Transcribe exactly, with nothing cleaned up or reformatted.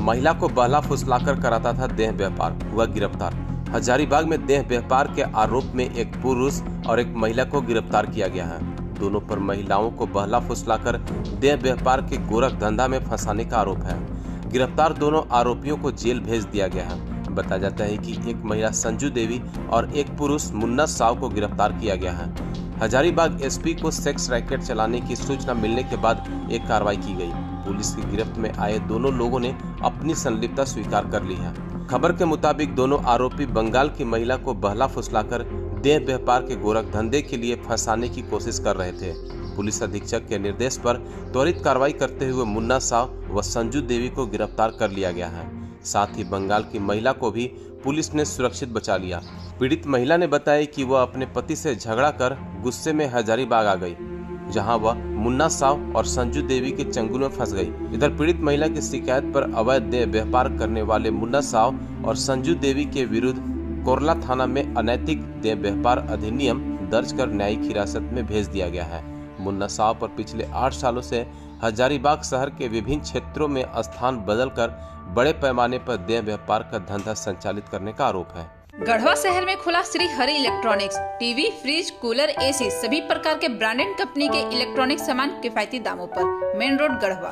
महिला को बहला फुसलाकर कराता था देह व्यापार, हुआ गिरफ्तार। हजारीबाग में देह व्यापार के आरोप में एक पुरुष और एक महिला को गिरफ्तार किया गया है। दोनों पर महिलाओं को बहला फुसलाकर देह व्यापार के गोरख धंधा में फंसाने का आरोप है। गिरफ्तार दोनों आरोपियों को जेल भेज दिया गया है। बताया जाता है कि एक महिला संजू देवी और एक पुरुष मुन्ना साव को गिरफ्तार किया गया है। हजारीबाग एसपी को सेक्स रैकेट चलाने की सूचना मिलने के बाद एक कार्रवाई की गई। पुलिस की गिरफ्त में आए दोनों लोगों ने अपनी संलिप्तता स्वीकार कर ली है। खबर के मुताबिक दोनों आरोपी बंगाल की महिला को बहला फुसलाकर देह व्यापार के गोरख धंधे के लिए फंसाने की कोशिश कर रहे थे। पुलिस अधीक्षक के निर्देश पर त्वरित कार्रवाई करते हुए मुन्ना साव व संजू देवी को गिरफ्तार कर लिया गया है। साथ ही बंगाल की महिला को भी पुलिस ने सुरक्षित बचा लिया। पीड़ित महिला ने बताया कि वह अपने पति से झगड़ा कर गुस्से में हजारीबाग आ गई, जहां वह मुन्ना साव और संजू देवी के चंगुल में फंस गई। इधर पीड़ित महिला की शिकायत पर अवैध देह व्यापार करने वाले मुन्ना साव और संजू देवी के विरुद्ध कोरला थाना में अनैतिक देह व्यापार अधिनियम दर्ज कर न्यायिक हिरासत में भेज दिया गया है। मुन्ना साव पर पिछले आठ सालों से हजारीबाग शहर के विभिन्न क्षेत्रों में स्थान बदलकर बड़े पैमाने पर देह व्यापार का धंधा संचालित करने का आरोप है। गढ़वा शहर में खुला Shri Hari electronics. TV, fridge, cooler, AC सभी प्रकार के ब्रांडेड कंपनी के इलेक्ट्रॉनिक सामान किफायती दामों पर। Main road Garhwa.